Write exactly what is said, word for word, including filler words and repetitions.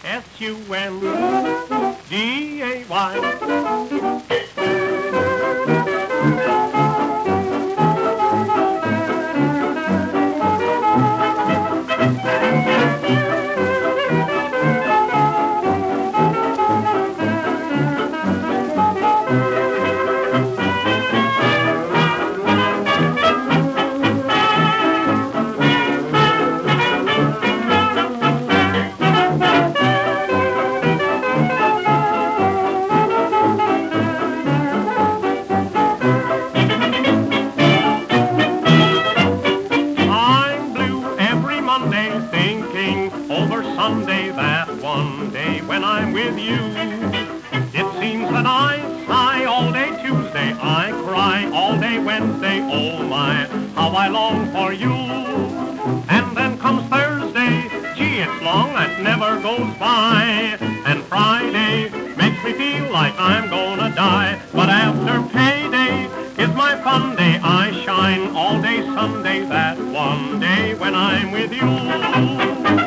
S U N D A Y. Sunday, that one day when I'm with you. It seems that I sigh all day Tuesday, I cry all day Wednesday, oh my, how I long for you. And then comes Thursday, gee, it's long, that never goes by. And Friday makes me feel like I'm gonna die. But after payday is my fun day, I shine all day Sunday, that one day when I'm with you.